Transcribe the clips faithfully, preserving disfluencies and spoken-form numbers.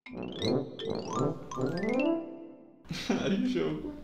Aí, jogo.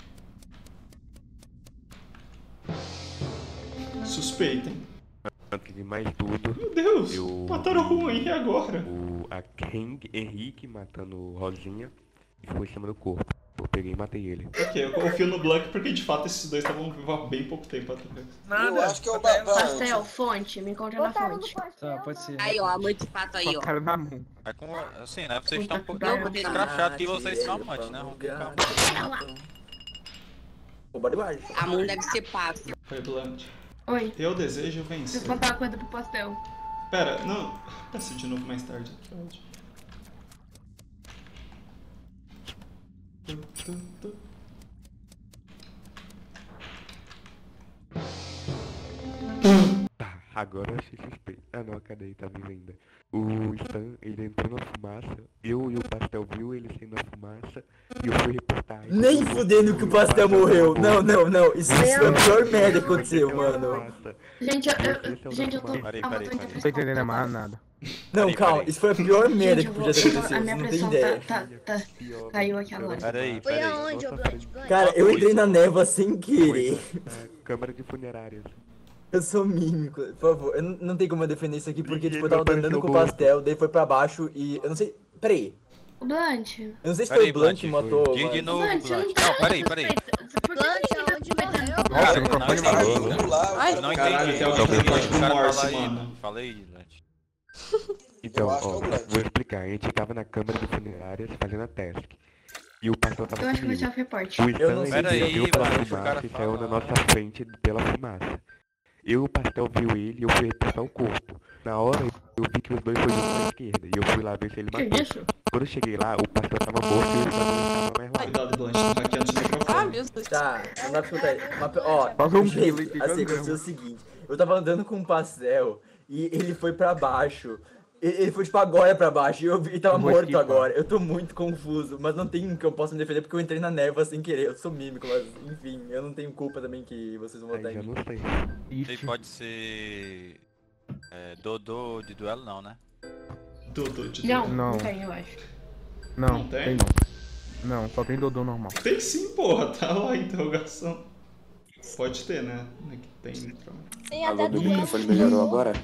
Suspeitem. Antes de mais tudo, Meu Deus, eu mataram vi o Henrique agora. O, a King Henrique matando o Rosinha e ficou em cima do corpo. Eu peguei e matei ele. Ok, eu confio no Blank porque de fato esses dois estavam vivos há bem pouco tempo atrás. Nada. Eu acho que é o Até- Babá. Pastel, fonte, me encontra na fonte. Tá, pode ser. Aí, ó, a mãe de pato aí, ó. Cara na mão. É com, assim, né? Vocês estão um Puta pouquinho que escrachados que vocês são amantes, né? Vamos ficar... A mãe deve ser pato. Foi Blunt. Oi, Eu desejo vencer. preciso contar uma coisa pro pastel. Pera, não. Peço de novo mais tarde. Tá, agora eu achei suspeito. Ah não, cadê ele? Tá vivo ainda. O Stan, ele entrou na fumaça. Eu e o Pastel viu ele saindo na fumaça. E eu fui reportar. E Nem quando fudendo que o Pastel morreu. Não, não, não. Isso foi a pior merda que aconteceu, mano. Gente, eu, eu, gente, eu tô... Peraí, ah, peraí, eu tô peraí. Não tô entendendo mais nada. Não, Peraí, calma. peraí. Isso foi a pior merda Gente, que eu vou... podia ter A acontecido. minha Você não tem pressão ideia. tá, tá, tá... Caiu aqui agora. Peraí, Foi peraí. aonde, ô Blunt? Cara, eu entrei na névoa sem querer. Câmara de funerárias. Eu sou mímico, por favor. Eu não, não tem como eu defender isso aqui porque, Ninguém tipo, eu tava vai andando com o aparecer o Pastel, daí foi pra baixo e... Eu não sei... Peraí. O Blunt. Eu não sei se foi Peraí, o Blunt que Blunt, matou... De, de mas- novo, Blunt, Blunt. tá Não, peraí, peraí. Por que Blunt, ninguém tá aonde suspeitando? morreu? Nossa, Não, o microfone não, parou. Vamos lá, Ai, cara. Não Caralho, entendi. tem Então, alguém Blunt, com o cara remorso, fala aí. mano. Fala aí, Blunt. Então, Eu acho ó, que é o Blunt. vou explicar. A gente tava na câmara de funerárias fazendo a task. E o Pastel tava Eu acho que vai comigo. ser o report. O Eu Stan, não ele sei Pera aí, viu pela Blunt, o cara fumaça e saiu na fala. nossa frente pela fumaça. Eu e o Pastel viu ele e eu fui reportar o corpo. Na hora, eu vi que os dois foram pra esquerda. E eu fui lá ver se ele Que matou. isso? Quando eu cheguei lá, o Pastel tava morto e ele tava não estava mais lá. Cuidado, Blunt, tá hackeando seu Ah, microfone. meu Deus. Tá, não dá pra escutar. Mas, ó, Só um gente, quilo, hein, assim, pegando aconteceu o mesmo. seguinte. Eu tava andando com o Pastel e ele foi pra baixo. Ele ele foi, tipo, agora pra baixo e eu vi, ele tava Eu vou morto esquipar. agora. Eu tô muito confuso, mas não tem que eu possa me defender porque eu entrei na névoa sem querer. Eu sou mímico, mas enfim, eu não tenho culpa também que vocês vão Aí votar já em mim. não sei. Ele Ixi. pode ser... É, Dodô de duelo, não, né? Dodô de Não, Dodô. não Não. tem, eu acho. Não, Não tem? tem não. Não, só tem Dodô normal. Tem sim, porra, tá lá a interrogação. Pode ter, né? É que tem. Então. Tem Alô, até meu duelo. microfone melhorou agora?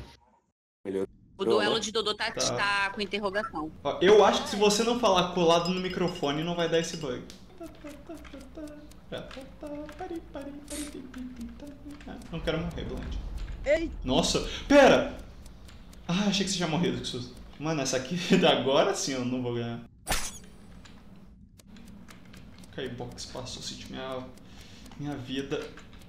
O duelo de Dodô tá, Tá. tá com interrogação. Ó, eu acho que se você não falar colado no microfone, não vai dar esse bug. Ah, não quero morrer, Blunt. Ei, Nossa, pera! Ah, achei que você tinha morrido, que susto. Mano, essa aqui, agora sim eu não vou ganhar. Skybox passou, senti minha, minha vida.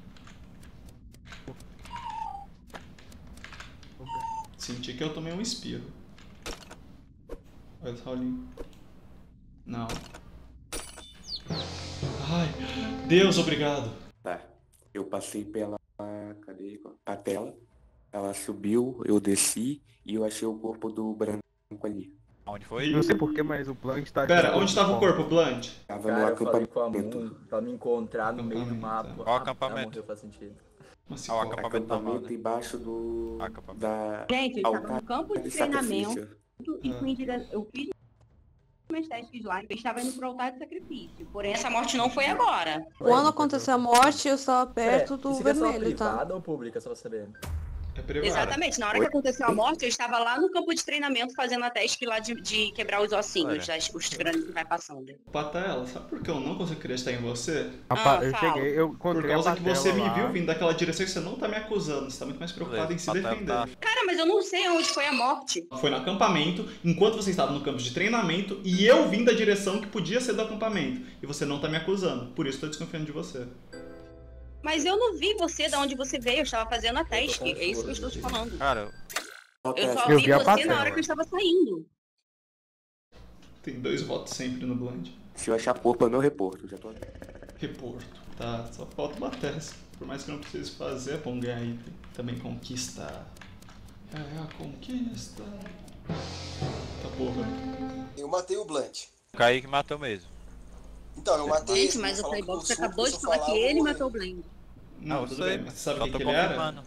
Senti que eu tomei um espirro. Olha o Saulinho. Não. Ai, Deus, obrigado. Tá. Eu passei pela. Cadê? A tela. Ela subiu, eu desci e eu achei o corpo do branco ali. Onde foi? Não sei porquê, mas o Blunt tá... Pera, onde tava o corpo, Blunt? Tava Cara, no eu falei com a acampamento. Moon pra me encontrar no meio do Acampamento, mapa. Qual Ah, acampamento? ela morreu, faz sentido. Assim, Ah, o qual- acampamento normal, Acampamento né? embaixo do. Acampamento. Da. Gente, eu estava altar no campo de de treinamento sacrifício. e fui em dire... eu fiz meus testes lá, eu estava indo pro altar de sacrifício. Porém, essa morte não foi agora. Quando aconteceu a morte, eu estava perto É, do isso aqui é só vermelho, tá? privada ou pública, só pra saber? É privado. Exatamente, na hora que aconteceu a morte, eu estava lá no campo de treinamento fazendo a task lá de, de quebrar os ossinhos, Olha. das, os crânios que vai passando. Patela, sabe por que eu não consigo acreditar em você? Rapaz, Ah, eu fala. cheguei, eu Por encontrei causa a que Patela você me lá. viu vindo daquela direção e você não tá me acusando, você tá muito mais preocupado em se Patela defender. tá- Cara, mas eu não sei onde foi a morte. Foi no acampamento, enquanto você estava no campo de treinamento, e eu vim da direção que podia ser do acampamento. E você não tá me acusando, por isso eu tô desconfiando de você. Mas eu não vi você de onde você veio, eu estava fazendo a task. confuso, É isso que eu estou te falando. Cara, Eu só Eu vi vi a você Patela. na hora que eu estava saindo. Tem dois votos sempre no Blind. Se eu achar corpo, eu não reporto. Já tô. Reporto, tá? Só falta uma tese. Por mais que eu não precise fazer, é bom ganhar item. Também conquista. É a conquista. Tá porra. Eu matei o Blunt. o Kaique matou mesmo. Então, eu matei Gente, esse, mas o falando que Playbox eu sou, acabou se de eu falar falar, que eu vou ele morrer. matou o Blend. Não, eu tudo sei, bem, mas você sabe só quem tô que ele era? confirmando.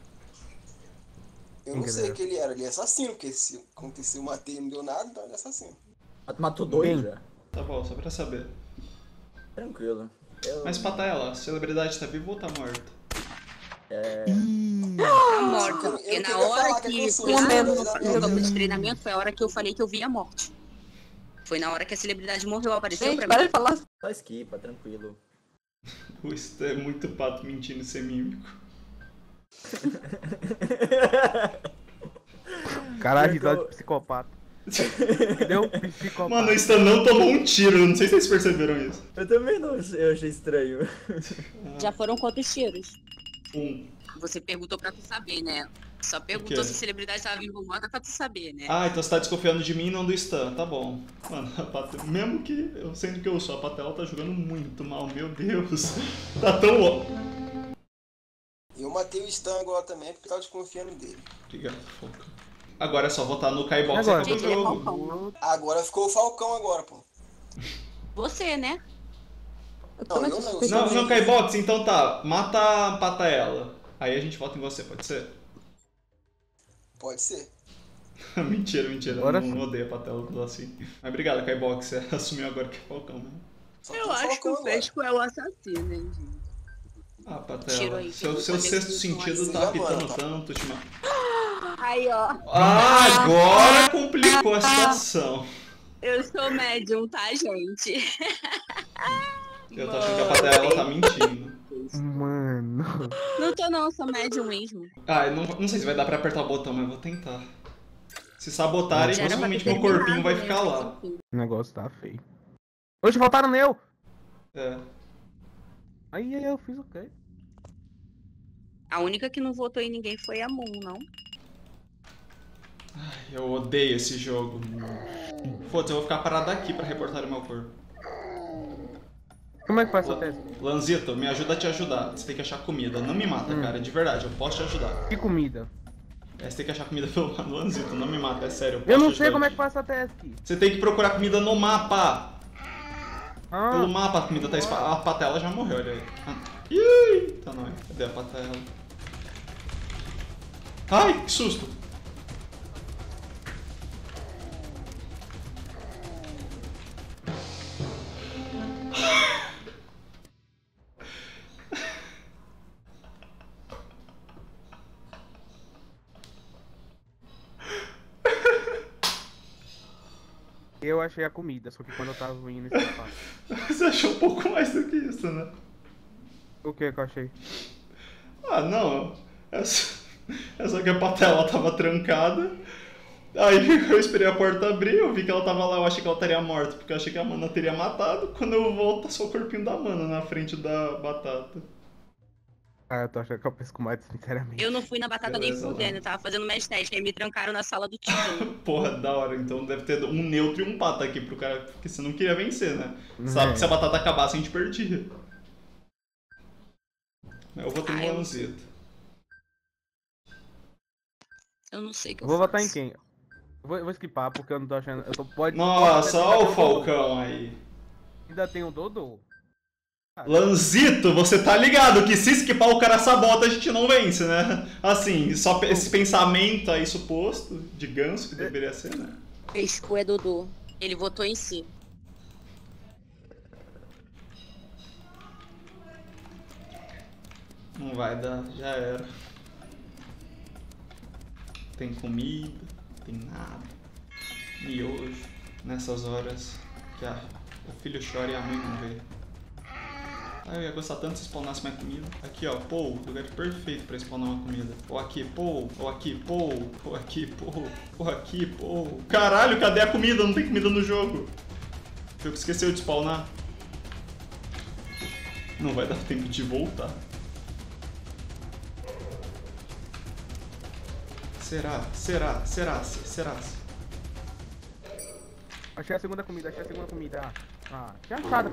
Eu não sei o que ele era, ele é assassino, porque se aconteceu, eu matei e não deu nada, então ele é assassino. Matou dois Quem? já. Tá bom, só pra saber. Tranquilo. Eu... Mas Patela, a celebridade tá viva ou tá morta? É... Tá morta, Eu porque queria na hora falar que que eu foi sou lá no celebridade. no campo de treinamento, foi a hora que eu falei que eu vi a morte. Foi na hora que a celebridade morreu, apareceu Gente, pra para mim. de falar. Só esquipa, tranquilo. Isso é muito pato mentindo ser mímico. Caralho, risada de psicopata. Entendeu? Psicopata. Mano, o Stan não tomou um tiro, não sei se vocês perceberam isso. Eu também não, eu achei estranho. Já foram quantos tiros? Um. Você perguntou pra tu saber, né? Só O perguntou quê? se a celebridade tava viva ou morta pra tu saber, né? Ah, então você tá desconfiando de mim e não do Stan, tá bom. Mano, a Patela, mesmo que eu sendo que eu sou, a Patela tá jogando muito mal, meu Deus. Tá tão louco. Eu matei o Stan agora também, porque eu tava desconfiando dele. Obrigado, Falcão. Agora é só votar no Kaibox e Agora. acabou o Gente, ele é jogo. Falcão. Agora ficou o Falcão agora, pô. Você, né? Eu Não, também eu tô não, eu suspeitando. Não, não, Kaibox, então tá. Mata a Patela. Aí a gente vota em você, pode ser? Pode ser. mentira, mentira. Agora Eu não, sim. não odeio a Patela quando assim. Mas obrigado, Kaibox. Você assumiu agora que é Falcão, né? Só tem Falcão agora. é o assassino, hein, gente? Ah, Tiro Patela. aí, Seu, que eu seu vou sexto poder sentido continuar tá assim. apitando Já, mano, tanto, ultima... Aí, ó. Ah, agora complicou a situação. Eu sou médium, tá, gente? Eu tô achando que a Patela tá mentindo. Mano. Não tô não, sou médium mesmo. Ah, eu não, não sei se vai dar pra apertar o botão, mas eu vou tentar. Se sabotarem, Já era pra ter possivelmente meu corpinho terminado, vai né? ficar lá. O negócio tá feio. Hoje voltaram nele. É. Aí, aí eu fiz o quê? A única que não votou em ninguém foi a Moon, não? Eu odeio esse jogo. Foda-se, eu vou ficar parado aqui pra reportar o meu corpo. Como é que faz essa teste? Lanzito, me ajuda a te ajudar. Você tem que achar comida. Não me mata, Hum. cara. De verdade, eu posso te ajudar. Que comida? É, você tem que achar comida pelo lado do Lanzito. Não me mata, é sério. Eu, posso Eu não te sei ajudar. como é que faz essa teste. Você tem que procurar comida no mapa. Ah, Pelo mapa a comida tá espalhada. A Patela já morreu, olha aí. Ah. Ih, tá não é. Cadê a Patela? Ai, que susto. eu achei a comida, só que quando eu tava indo nesse espaço. Você achou um pouco mais do que isso, né? O que que eu achei? Ah, não. É só, é só que a Patela tava trancada. Aí eu esperei a porta abrir, eu vi que ela tava lá, eu achei que ela estaria morta, porque eu achei que a Mana teria matado. Quando eu volto, tá só o corpinho da Mana na frente da batata. Ah, eu tô achando que eu penso com mais, sinceramente. Eu não fui na batata Beleza, nem fudendo, lá. eu tava fazendo mais teste, aí me trancaram na sala do tio. Porra, da hora. Então deve ter um neutro e um pata aqui pro cara, porque você não queria vencer, né? Sabe É. que se a batata acabasse, a gente perdia. Eu vou ter Ah, um eu- Lanzito. Eu não sei o que eu Vou votar em faço. quem? Eu vou, eu vou skipar porque eu não tô achando. Eu tô, pode, Nossa, ainda olha tem o Falcão aí. Ainda tem o Dodô. Lanzito, você tá ligado que se esquipar o cara sabota, a gente não vence, né? Assim, só pe- esse pensamento aí suposto de ganso que deveria ser, né? Pesco é Dodô. Ele votou em si. Não vai dar, já era. Tem comida, tem nada. Miojo, nessas horas que a, o filho chora e a mãe não vê. Ah, eu ia gostar tanto se spawnasse mais comida. Aqui, ó, pô, lugar perfeito pra spawnar uma comida. Ou aqui, pô, ou aqui, pô, ou aqui, pô, ou aqui, pô. Caralho, cadê a comida? Não tem comida no jogo. O jogo esqueceu de spawnar. Não vai dar tempo de voltar. Será? Será? Será? Será? Achei a segunda comida, achei a segunda comida. Ah, ah tinha achado.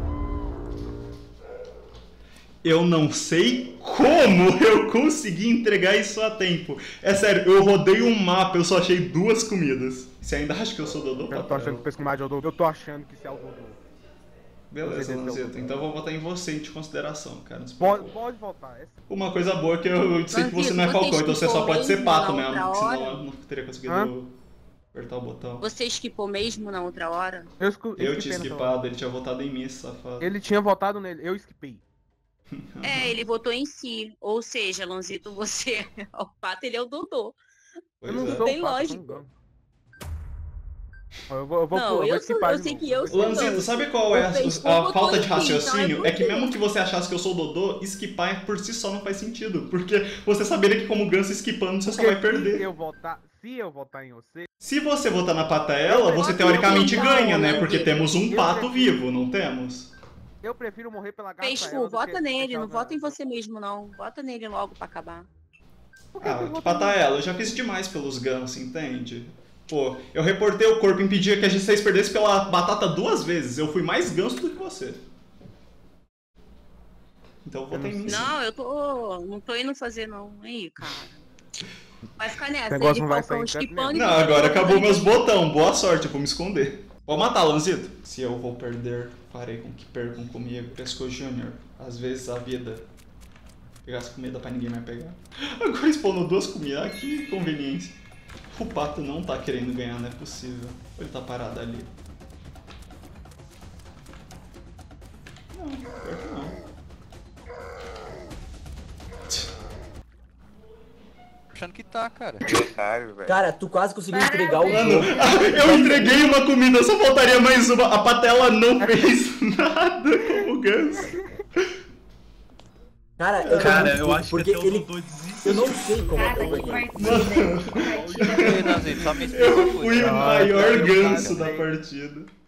Eu não sei como eu consegui entregar isso a tempo. É sério, eu rodei um mapa, eu só achei duas comidas. Você ainda acha que eu sou Dodô? Eu tô Patrão? achando que o pesco mais de Dodô. Eu tô achando que isso é o Dodô. Beleza, Não sei se é o Lanzito. Dodô. Então eu vou votar em você de consideração, cara. Não se Pode, preocupe. pode voltar. Essa- Uma coisa boa é que eu sei que você Lanzito, não é você Falcão, então você só escutou pode ser mesmo pato na mesmo. outra Senão hora? eu não teria conseguido. Hã? Apertar o botão. Você esquipou mesmo na outra hora? Eu, escu- Eu esquipei tinha nessa skipado, hora. ele tinha votado em mim, esse safado. Ele tinha votado nele, eu esquipei. É, ele votou em si. Ou seja, Lanzito, você é o pato, ele é o Dodô. Pois eu não é. sou Tem o pato, eu sou lógico. um gano. Eu vou, eu vou, Não, eu vou eu, sou, esquipar eu de sei novo. que eu sou Lanzito, não. sabe qual é a, O Facebook a botou falta em de si, então raciocínio? é É que você. mesmo que você achasse que eu sou o Dodô, esquipar por si só não faz sentido. Porque você saberia que como ganso esquipando, você só vai Porque Se perder. eu votar, se eu votar em você, Se você votar na Pataela, você Voto teoricamente não, ganha, né? não, Porque não. temos um Eu pato prefiro- vivo, não temos? eu prefiro morrer pela Gabriela. Facebook, vota nele, não vota em você mesmo, não. Vota nele logo pra acabar. Ah, Pataela, eu já fiz demais pelos gansos, entende? Pô, eu reportei o corpo, impedia que a gente vocês perdessem pela batata duas vezes. Eu fui mais ganso do que você. Então eu votei em mim. sim. Não, eu tô. Não tô indo fazer, não. Aí, cara. Vai ficar nessa. negócio Ele não vai Falcão sair em esquipando canto e Não, você agora votando acabou em meus você. botão. Boa sorte, eu vou me esconder. Vou matar, Lanzito. Se eu vou perder, farei com que percam comigo. Fresco Júnior. Às vezes a vida. Pegasse comida pra ninguém mais pegar. Agora spawnou duas comidas. Ah, que conveniência. O pato não tá querendo ganhar, não é possível. Ou ele tá parado ali? Não, pior que não. Achando que tá, cara. Otário, velho. Cara, tu quase conseguiu entregar o Mano, jogo. eu entreguei uma comida, só faltaria mais uma. A Patela não fez nada como ganso. Cara, eu, tô Cara, muito eu puto, acho porque que até ele... o Dodô desistiu. Eu não sei como Cara, eu que ganhei. partida, que partida. Ei, Nanzito, só me explica uma Eu coisa. fui o Ah, maior cara, eu ganso caguei. da partida.